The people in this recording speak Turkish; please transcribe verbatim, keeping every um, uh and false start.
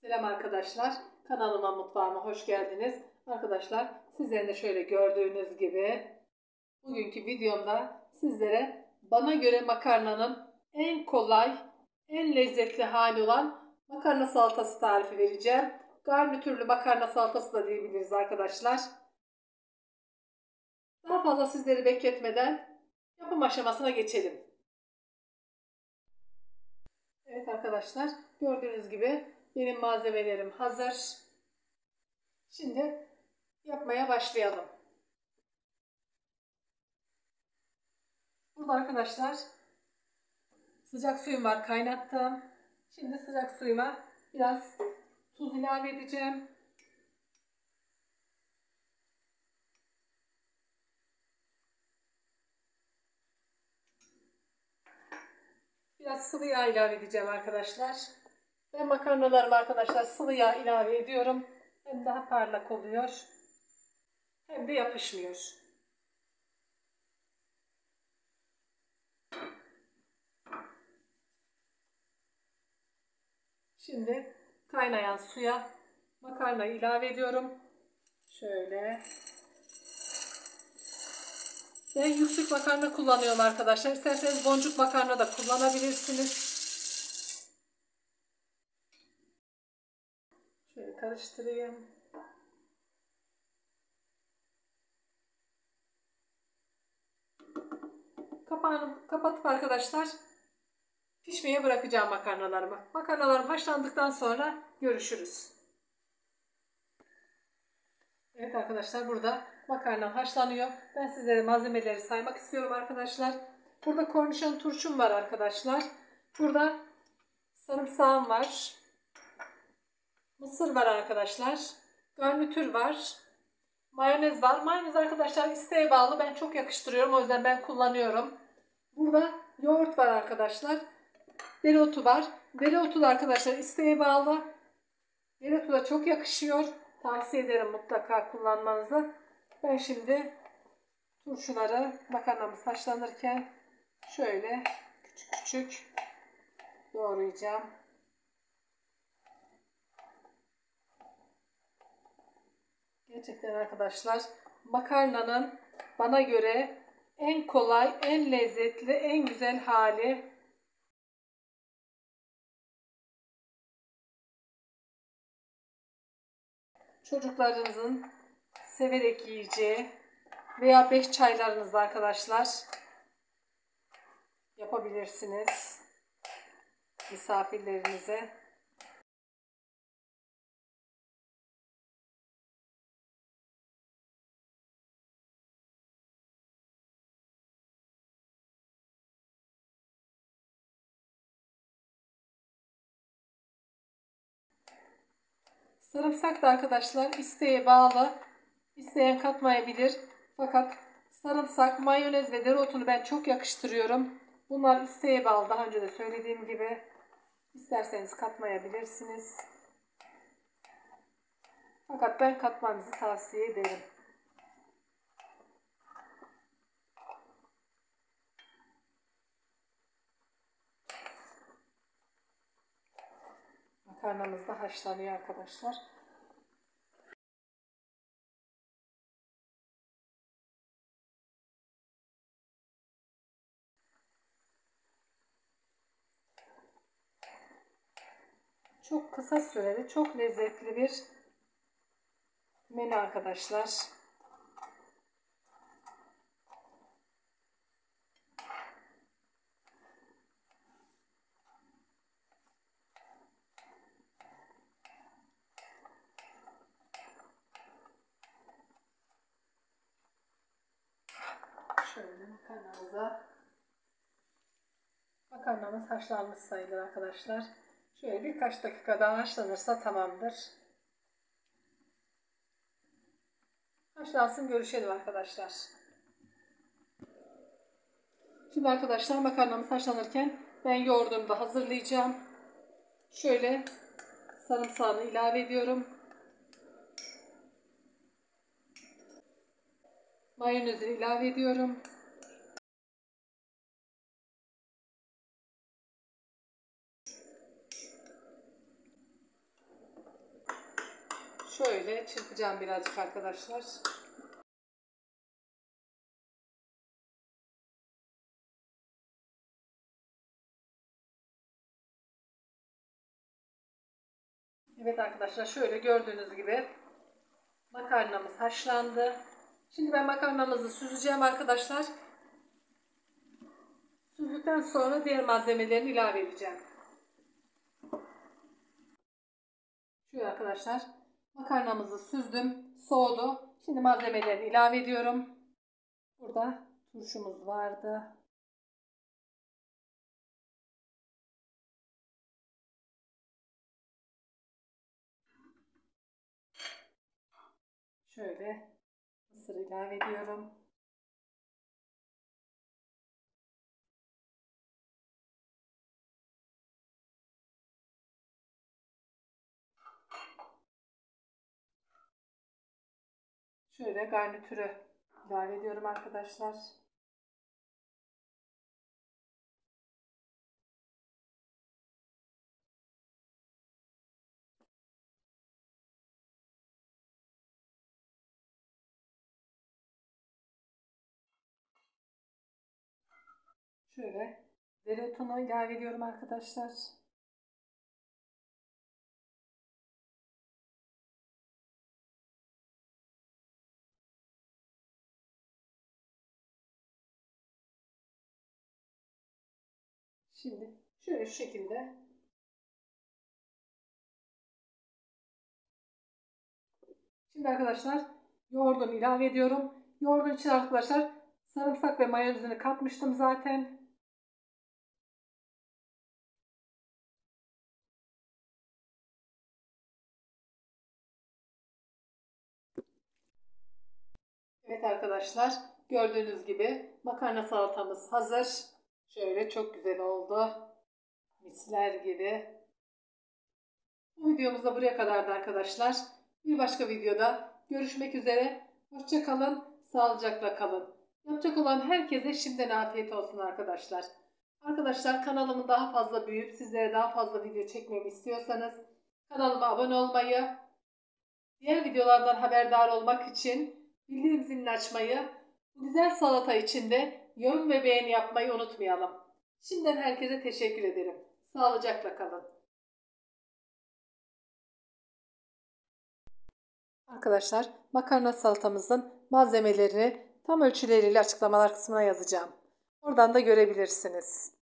Selam arkadaşlar. Kanalıma, mutfağıma hoş geldiniz. Arkadaşlar sizlerin de şöyle gördüğünüz gibi bugünkü videomda sizlere bana göre makarnanın en kolay, en lezzetli hali olan makarna salatası tarifi vereceğim. Garnitürlü makarna salatası da diyebiliriz arkadaşlar. Daha fazla sizleri bekletmeden yapım aşamasına geçelim. Evet arkadaşlar, gördüğünüz gibi benim malzemelerim hazır. Şimdi yapmaya başlayalım. Burada arkadaşlar sıcak suyum var, kaynattım. Şimdi sıcak suyuma biraz tuz ilave edeceğim. Biraz sıvı yağ ilave edeceğim arkadaşlar. Ben makarnalarımı arkadaşlar sıvı yağ ilave ediyorum. Hem daha parlak oluyor hem de yapışmıyor. Şimdi kaynayan suya makarnayı ilave ediyorum. Şöyle. Ben yüksek makarna kullanıyorum arkadaşlar. İsterseniz boncuk makarna da kullanabilirsiniz. Şöyle karıştırayım. Kapağını kapatıp arkadaşlar pişmeye bırakacağım makarnalarımı. Makarnalarım haşlandıktan sonra görüşürüz. Evet arkadaşlar, burada makarnam haşlanıyor. Ben sizlere malzemeleri saymak istiyorum arkadaşlar. Burada kornişon turşum var arkadaşlar. Burada sarımsağım var. Mısır var arkadaşlar. Garnitür var. Mayonez var. Mayonez arkadaşlar isteğe bağlı. Ben çok yakıştırıyorum. O yüzden ben kullanıyorum. Burada yoğurt var arkadaşlar. Dereotu var. Dereotu da arkadaşlar isteğe bağlı. Dereotu da çok yakışıyor. Tavsiye ederim mutlaka kullanmanızı. Ben şimdi turşuları makarnamız haşlanırken şöyle küçük küçük doğrayacağım. Gerçekten arkadaşlar makarnanın bana göre en kolay, en lezzetli, en güzel hali. Çocuklarınızın severek yiyeceği veya beş çaylarınızda arkadaşlar yapabilirsiniz misafirlerinize. Sarımsak da arkadaşlar isteğe bağlı. İsteyen katmayabilir. Fakat sarımsak, mayonez ve dereotunu ben çok yakıştırıyorum. Bunlar isteğe bağlı. Daha önce de söylediğim gibi. İsterseniz katmayabilirsiniz. Fakat ben katmanızı tavsiye ederim. Makarnamız da haşlanıyor arkadaşlar. Çok kısa sürede çok lezzetli bir menü arkadaşlar. Şöyle makarnamıza makarnamız haşlanmış sayılır arkadaşlar. Şöyle birkaç dakika daha haşlanırsa tamamdır. Haşlansın, görüşelim arkadaşlar. Şimdi arkadaşlar makarnamız haşlanırken ben yoğurdumu da hazırlayacağım. Şöyle sarımsağını ilave ediyorum. Mayonezi ilave ediyorum. şöyle çırpacağım birazcık arkadaşlar. Evet arkadaşlar, şöyle gördüğünüz gibi makarnamız haşlandı. Şimdi ben makarnamızı süzeceğim arkadaşlar. Süzdükten sonra diğer malzemelerini ilave edeceğim. Şöyle arkadaşlar, makarnamızı süzdüm, soğudu. Şimdi malzemelerini ilave ediyorum. Burada turşumuz vardı. Şöyle mısır ilave ediyorum. Şöyle garnitürü ilave ediyorum arkadaşlar. Şöyle dereotunu ilave ediyorum arkadaşlar. Şimdi şöyle şu şekilde Şimdi arkadaşlar yoğurdumu ilave ediyorum. Yoğurdun için arkadaşlar sarımsak ve mayonezini katmıştım zaten. Evet arkadaşlar, gördüğünüz gibi makarna salatamız hazır. Şöyle çok güzel oldu. Misler gibi. Bu videomuz da buraya kadardı arkadaşlar. Bir başka videoda görüşmek üzere. Hoşça kalın, sağlıcakla kalın. Yapacak olan herkese şimdiden afiyet olsun arkadaşlar. Arkadaşlar, kanalımı daha fazla büyüyüp sizlere daha fazla video çekmemi istiyorsanız kanalıma abone olmayı, diğer videolardan haberdar olmak için bildirim zilini açmayı, bu güzel salata için de yorum ve beğeni yapmayı unutmayalım. Şimdiden herkese teşekkür ederim. Sağlıcakla kalın. Arkadaşlar, makarna salatamızın malzemelerini tam ölçüleriyle açıklamalar kısmına yazacağım. Oradan da görebilirsiniz.